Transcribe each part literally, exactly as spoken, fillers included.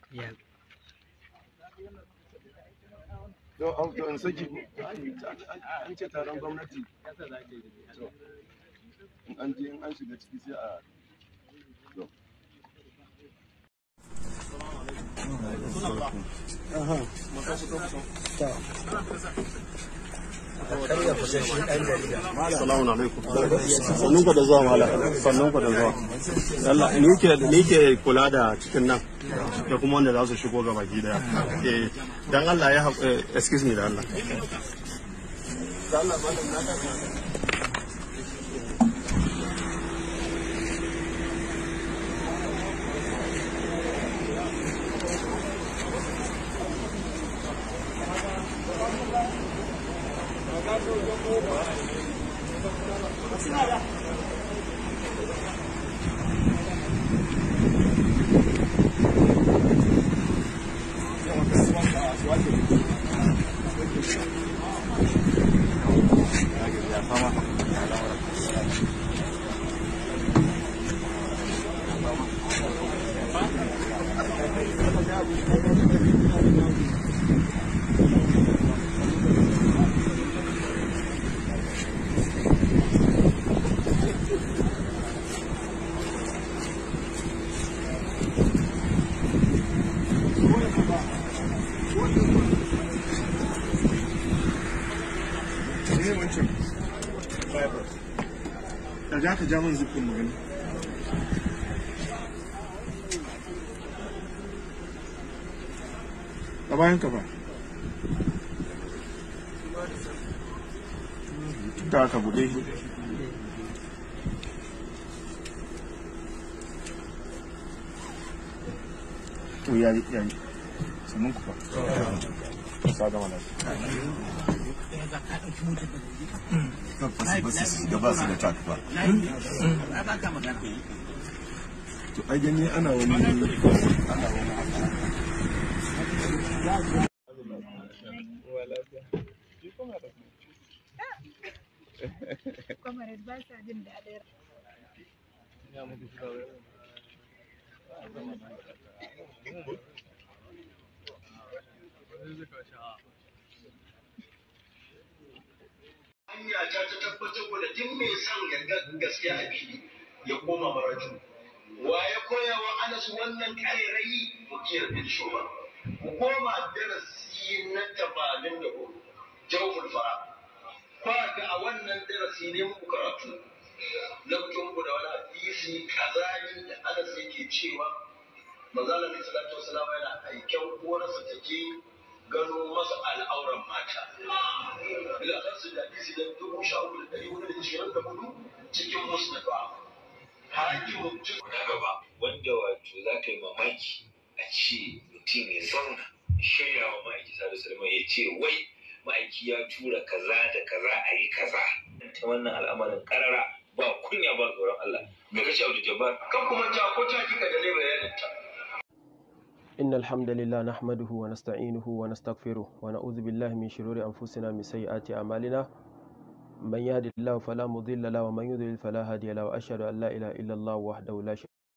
Yeah. Don auto in saki an ce taron gwamnati in an je in an shiga ciki sai a Assalamu alaikum. Sannun ku da zuwa mala. Sannun ku da zuwa. Allah ni ke ni ke kula da cikin nan da kuma wanda za su shigo ga baki daya. Eh dan Allah ya excuse me da Allah. Dan Allah malam na ka da ka ja min zikkin magana a bayan ka ba da aka bude shi to yayi yayi sannan ku fa sa gama lafiya gaba su da taka ba to ai gani ana wani ana wani ba sa jin daɗin hanya ta ta tabbatar da duk mai son ganga gaskiya a fili ya koma maraju wa ya koya wa Anas wannan kairayi mukiyar bin shuba ku koma darasi na tabalin da ku jawful fara ba ga a wannan darasi ne muku karatu na mutum ku da wani hadisi kazani da Anas yake cewa manzo Allah sallallahu alaihi wasallam yana aikin uwarsa take gano masa al'auran mata. Ila kansu da hadisi da dubu sha uku da ɗari hudu da ishirin da hudu cikin musnafa. Hakimu duk na gaba wanda wato za ka yi mamaki a ce mutum ya zauna shirya wa ma'aiki sa da salama ya ce wai ma'aiki ya tura kaza da kaza a yi kaza. Ta wannan al'amarin karara ba kunya ba tsoron Allah. Me kace Abdul Jabbar? Kan kuma ta ko ta kika da ne bayanin ta. إن الحمد لله نحمده ونستعينه ونستغفره ونعوذ بالله من شرور أنفسنا من سيئات أعمالنا من يهد الله فلا مضل له ومن يضلل فلا هادي له وأشهد أن لا إله إلا الله وحده لا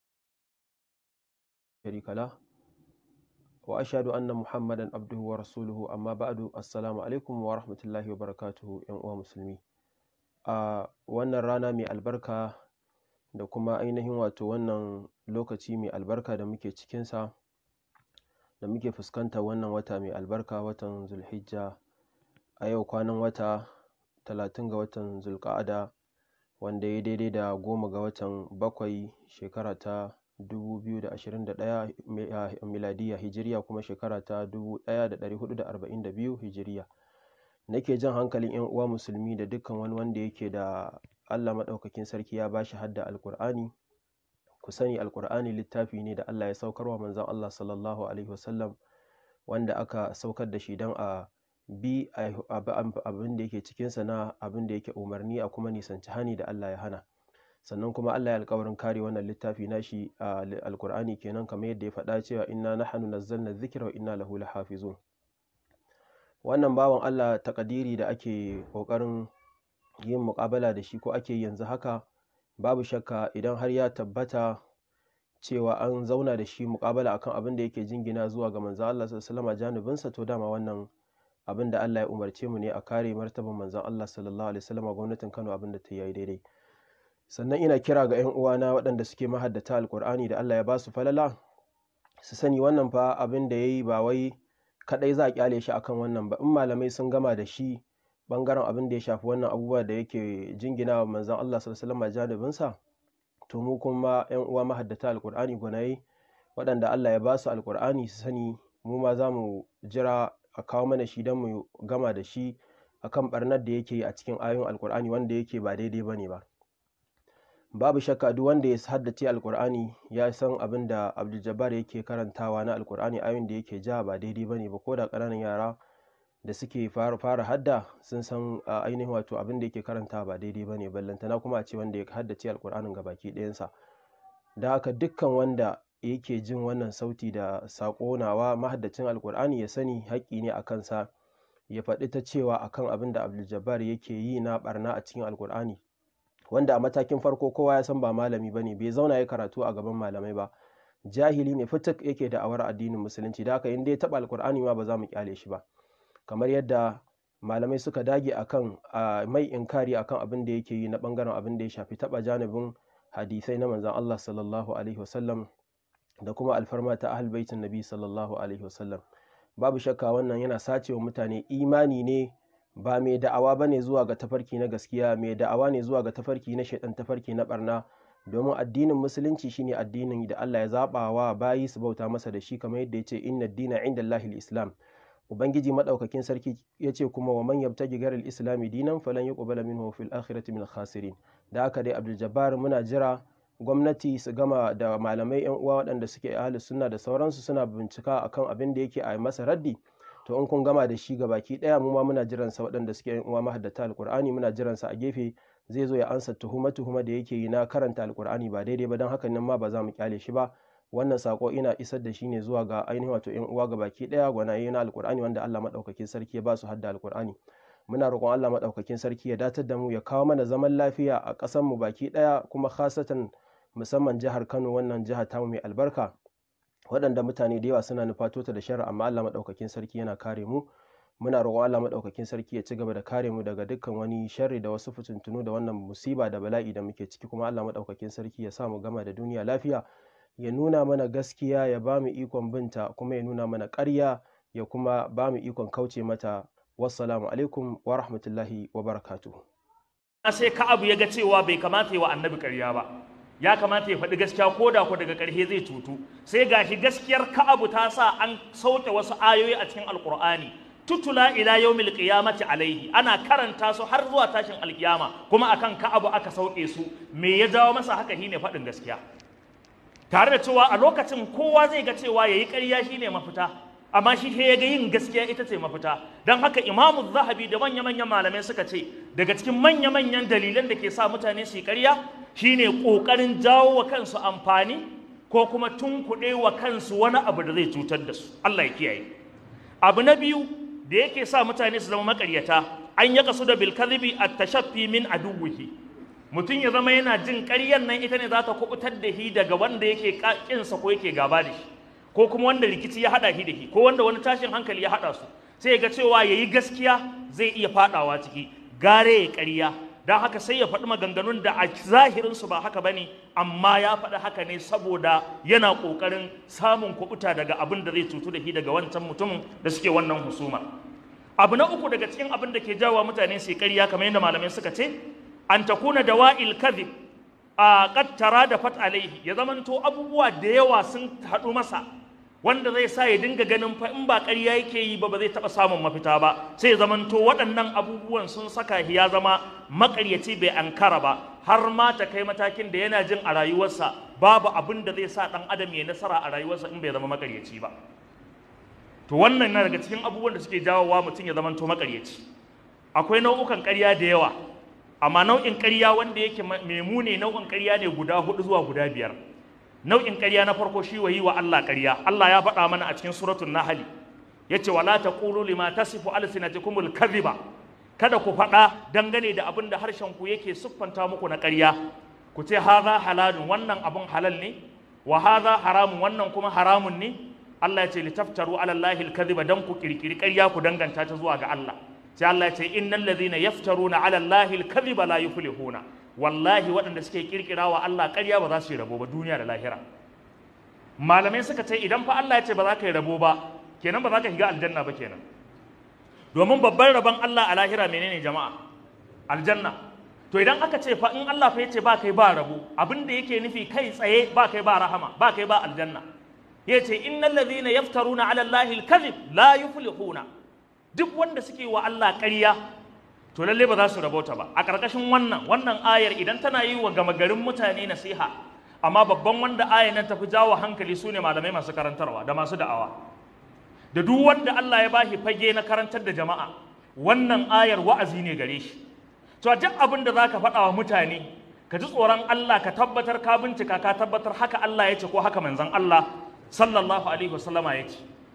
شريك له وأشهد أن محمدا عبده ورسوله أما بعد السلام عليكم ورحمة الله وبركاته يا مسلمين a wannan rana mai albarka da kuma ainihin wato wannan lokaci mai albarka da muke cikinsa da muke fuskanta wannan wata mai albarka watan zulhijja a yau kwanan wata talatin ga watan zulqa'ada wanda ya daidai da goma ga watan bakwai shekara ta dubu biyu da ashirin da ɗaya miladiya hijiriya kuma shekara ta dubu ɗaya da ɗari hudu da arba'in da biyu hijiriya. Nake jan hankalin 'yan uwa musulmi da dukkan wani wanda yake da Allah maɗaukakin sarki ya bashi hadda alƙur'ani. Ku sani alƙur'ani littafi ne da Allah ya saukarwa manzon Allah sallallahu alaihi wasallam wanda aka saukar da shi don a bi abin da yake cikinsa na abin da yake umarni a kuma nisanci hani da Allah ya hana. Sannan kuma Allah ya alƙawarin kare wannan littafi nashi a alƙur'ani kenan kamar yadda ya faɗa cewa inna nahnu nazzalna dhikra wa inna lahu lahafizun. Wannan bawan Allah takadiri da ake ƙoƙarin yin muƙabala da shi ko ake yanzu haka babu shakka idan har ya tabbata cewa an zauna da shi muƙabala akan abin da yake jingina zuwa ga manzon Allah sallallahu alaihi wasallam janibinsa, to dama wannan abin da Allah ya umarce mu ne a kare martaban manzon Allah sallallahu alaihi wasallam. Gwamnatin Kano abin da ta yi daidai. Sannan ina kira ga 'yan uwana waɗanda suke mahaddata alkur'ani da Allah ya ba su falala, su sani wannan fa abin da yayi ba wai kadai za a kyale shi akan wannan ba. In malamai sun gama da shi bangaren abin da ya shafi wannan abubuwa da yake jingina wa manzon Allah sallallahu alaihi wasallam janibinsa, to mu kuma 'yan uwa mahaddata alkur'ani gwanaye waɗanda Allah ya ba su alkur'ani su sani mu ma za mu jira a kawo mana shi don mu gama da shi akan barnar da yake a cikin ayoyin alkur'ani wanda yake ba daidai bane ba. Babu shakka duk wanda ya haddace alkur'ani ya san abin da Abdul Jabbar yake karantawa na alkur'ani, ayoyin da yake ja ba daidai bane ba. Ko da ƙananan yara da suke fara fara hadda sun san ainihin wato abin da yake karantawa ba daidai bane, ballantana kuma a ce wanda ya haddace alkur'anin gabaki ɗayansa. Da haka dukkan wanda yake jin wannan sauti da saƙo nawa mahaddacin alkur'ani ya sani haƙƙi ne a kansa ya faɗi ta cewa akan abin da Abdul Jabbar yake yi na barna a cikin alkur'ani, wanda a matakin farko kowa ya san ba malami bane, bai zauna ya karatu a gaban malamai ba, jahili ne fituk yake da awar addinin musulunci. Da haka in dai taɓa alkur'ani ma ba za mu kyale shi ba, kamar yadda malamai suka dage akan mai inkari akan abin da yake yi na bangaren abin da ya shafi taɓa janibin hadisai na manzon Allah sallallahu alaihi wasallam da kuma alfarma ta ahlul baitin nabi sallallahu alaihi wasallam. Babu shakka wannan yana sacewa mutane imani ne, ba mai da'awa bane zuwa ga tafarki na gaskiya, mai da'awa ne zuwa ga tafarki na shaitan, tafarki na barna. Domin addinin musulunci shine addinin da Allah ya zaba wa bayi su bauta masa da shi, kamar yadda yace inna ad-dina 'inda Allahil islam. Ubangiji madaukakin sarki yace kuma wa man yabtaji gharal islami dinan falan yuqbala minhu fil akhirati min khasirin. Da haka dai Abdul Jabbar muna jira gwamnati su gama da malamai 'yan uwa waɗanda suke ahlus sunna da sauransu suna bincika akan abin da yake a masa raddi. To in kun gama da shi gabaki daya mu ma muna jiran sa waɗanda suke yan uwa mahaddata alqur'ani muna jiran sa a gefe, zai zo ya ansa tuhuma tuhuma da yake yi na karanta alqur'ani ba daidai ba. Dan haka nan ma ba za mu kyale shi ba. Wannan sako ina isar da shi ne zuwa ga ainihin wato yan uwa gabaki daya gwanaye na alqur'ani wanda Allah madaukakin sarki ya ba su hadda alqur'ani. Muna roƙon Allah madaukakin sarki ya datar da mu, ya kawo mana zaman lafiya a ƙasar mu baki daya, kuma khasatan musamman jihar Kano, wannan jiha ta mu mai albarka, waɗanda mutane da yawa suna nufato ta da sharri, amma Allah maɗaukakin sarki yana kare mu. Muna roƙon Allah maɗaukakin sarki ya ci gaba da kare mu daga dukkan wani sharri da wasu fitintunu da wannan musiba da bala'i da muke ciki, kuma Allah maɗaukakin sarki ya sa mu gama da duniya lafiya, ya nuna mana gaskiya, ya ba mu ikon binta, kuma ya nuna mana ƙarya, ya kuma ba mu ikon kauce mata. Wassalamu alaikum wa rahmatullahi wa barakatuh. Sai Ka'abu ya ga cewa bai kamata yi wa annabi ƙarya ba, ya kamata ya faɗi gaskiya ko da ko daga ƙarshe zai cutu. Sai gashi gaskiyar Ka'abu ta sa an sauke wasu ayoyi a cikin Alƙur'ani, tutula ila yawmil qiyamati alaihi, ana karanta su har zuwa tashin alkiyama, kuma akan Ka'abu aka sauke su. Me ya jawo masa haka? Shine faɗin gaskiya, tare da cewa a lokacin kowa zai ga cewa yayi ƙarya shine mafita, amma shi sai ya ga yin gaskiya ita ce mafita. Don haka Imamu Zahabi da manya-manyan malamai suka ce daga cikin manya-manyan dalilan da ke sa mutane su yi ƙarya shine ƙoƙarin jawo wa kansu amfani ko kuma tunkuɗe wa kansu wani abu da zai cutar da su. Allah ya kiyaye. Abu na biyu da yake sa mutane su zama maƙaryata, an ya kasu da bilkazibi at-tashaffi min aduwwihi. Mutum ya zama yana jin ƙaryar nan ita ne za ta kubutar da shi daga wanda yake ƙinsa ko yake gaba da shi, ko kuma wanda rikici ya haɗa shi da shi, ko wanda wani tashin hankali ya haɗa su. Sai ya ga cewa ya yi gaskiya zai iya faɗawa ciki, gare ya ƙarya. Don haka sai ya faɗi maganganun da a zahirinsu ba haka ba ne, amma ya faɗi haka ne saboda yana ƙoƙarin samun kuɓuta daga abin da zai cutu da shi daga wancan mutumin da suke wannan husuma. Abu na uku daga cikin abin da ke jawo mutane su yi ƙarya, kamar yadda malamai suka ce, an takuna dawa'il kadhib a qattara da fat alaihi, ya zamanto abubuwa da yawa sun haɗu masa wanda zai sa ya dinga ganin fa in ba ƙarya yake yi ba ba zai taɓa samun mafita ba. Sai zamanto waɗannan abubuwan sun saka shi ya zama maƙaryaci bai ankara ba, har ma ta kai matakin da yana jin a rayuwarsa babu abin da zai sa ɗan adam ya nasara a rayuwarsa in bai zama maƙaryaci ba. To wannan na daga cikin abubuwan da suke jawowa mutum ya zamanto maƙaryaci. Akwai nau'ukan ƙarya da yawa, amma nau'in ƙarya wanda yake mai muni nau'in ƙarya ne guda hudu zuwa guda biyar. Nau'in ƙarya na farko shi wa yi wa Allah ƙarya. Allah ya faɗa mana a cikin suratul Nahl, yace wala taqulu lima tasifu alsinatukumul kadhiba, kada ku faɗa dangane da abin da harshen ku yake siffanta muku na ƙarya. Ku ce hadha halalun, wannan abun halal ne, wa hadha haramun, wannan kuma haramun ne. Allah ya ce litaftaru ala Allahi al-kadhiba, dan ku kirkiri ƙarya ku danganta ta zuwa ga Allah. Sai Allah ya ce innal ladhina yaftaruna ala Allahi al-kadhiba la yuflihuna, wallahi waɗanda suke kirkirawa Allah ƙarya ba za su yi rabo ba duniya da lahira. Malamai suka ce idan fa Allah ya ce ba za ka yi rabo ba, kenan ba za ka shiga aljanna ba kenan. Domin babban rabon Allah a lahira menene jama'a? Aljanna. To idan aka ce fa in Allah fa ya ce ba kai ba rabo, abin da yake nufi kai tsaye ba kai ba rahama, ba kai ba aljanna. Ya ce innal ladhina yaftaruna ala Allahi al-kadhib la yuflihuna, duk wanda suke wa Allah ƙarya to lalle ba za su rabota ba. A ƙarƙashin wannan wannan ayar idan tana yi wa gama garin mutane nasiha, amma babban wanda ayar nan tafi jawo hankali su ne malamai masu karantarwa da masu da'awa, da duk wanda Allah ya bashi fage na karantar da jama'a, wannan ayar wa'azi ne gare shi. To duk abin da zaka faɗa wa mutane, ka ji tsoron Allah, ka tabbatar ka bincika ka tabbatar haka Allah ya ce ko haka manzon Allah sallallahu alaihi wasallama ya ce.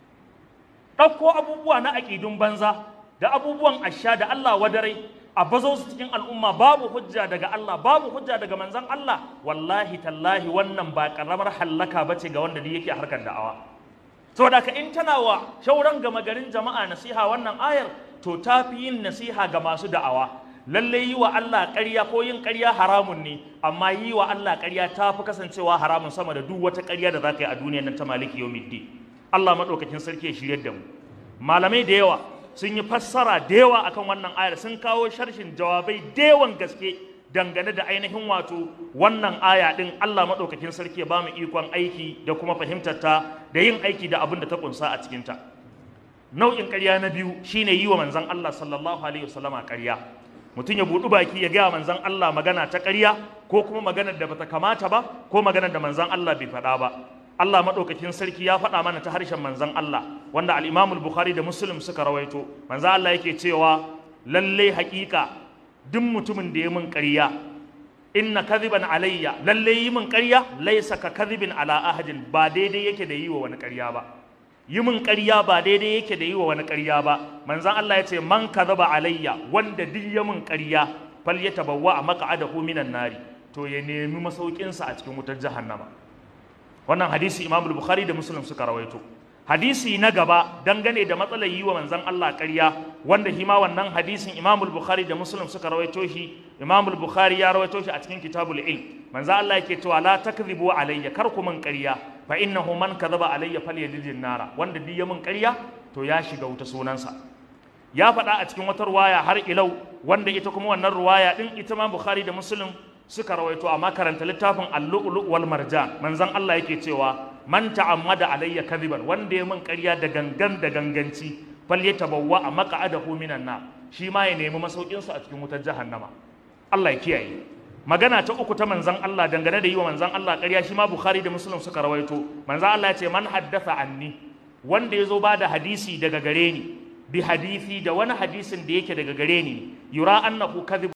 Ɗauko abubuwa na aƙidun banza da abubuwan asha da Allah wadarai a bazo su cikin al'umma, babu hujja daga Allah, babu hujja daga manzon Allah, wallahi tallahi wannan ba karamar hallaka bace ga wanda yake a harkar da'awa. Saboda ka in tana wa shauran gama garin jama'a nasiha wannan ayar, to tafi yin nasiha ga masu da'awa. Lalle yi wa Allah ƙarya ko yin ƙarya haramun ne, amma yi wa Allah ƙarya ta fi kasancewa haramun sama da duk wata ƙarya da za ka yi a duniyar nan ta maliki yawmiddin. Allah maɗaukakin sarki ya shiryar da mu. Malamai da yawa sun yi fassara da yawa akan wannan ayar, sun kawo sharshin jawabai da yawan gaske dangane da ainihin wato wannan aya din. Allah maɗaukakin sarki ya ba mu ikon aiki da kuma fahimtar ta da yin aiki da abin da ta kunsa a cikin ta. Nau'in ƙarya na biyu shine yi wa manzon Allah sallallahu alaihi wasallama ƙarya. Mutum ya buɗu baki ya gaya manzon Allah magana ta ƙarya, ko kuma maganar da bata kamata ba, ko maganar da manzon Allah bai faɗa ba. Allah maɗaukakin sarki ya faɗa mana ta harshen manzon Allah, wanda al-Imam al-Bukhari da Muslim suka rawaito. Manzon Allah yake cewa lalle haƙiƙa duk mutumin da ya min ƙarya, inna kadhiban alayya, lalle yi min ƙarya laysa ka kadhibin ala ahadin, ba daidai yake da yi wa wani ƙarya ba. Yi min ƙarya ba daidai yake da yi wa wani ƙarya ba. Manzon Allah ya ce man kadhaba alayya, wanda duk ya min ƙarya falyatabawwa maq'adahu minan nari, to ya nemi masaukinsa a cikin wutar jahannama. Wannan hadisi Imam Bukhari da Muslim suka rawaito. Hadisi na gaba dangane da matsalar yi wa manzon Allah ƙarya, wanda hima wannan hadisin Imam Bukhari da Muslim suka rawaito shi. Imam Bukhari ya rawaito shi a cikin Kitabul Ilm. Manzon Allah yake cewa la takdhibu alayya, kar ku min ƙarya, fa innahu man kadhaba alayya falyadil nara, wanda duk ya min ƙarya to ya shiga wuta sunansa. Ya faɗa a cikin wata ruwaya har ilau, wanda ita kuma wannan ruwaya din ita ma Bukhari da Muslim suka rawaito, amma karanta littafin al-lu'lu' wal marjan. Manzon Allah yake cewa man ta'ammada alayya kadhiban, wanda ya min ƙarya da gangan da ganganci, falyatabawwa maq'adahu minan nar, shi ma ya nemi masaukin sa a cikin wutar jahannama. Allah ya kiyaye. Magana ta uku ta manzon Allah dangane da yi wa manzon Allah ƙarya, shi ma Bukhari da Muslim suka rawaito. Manzon Allah ya ce man haddatha anni, wanda yazo ba da hadisi daga gare ni, bi hadisi da wani hadisin da yake daga gare ni, yura annahu kadhib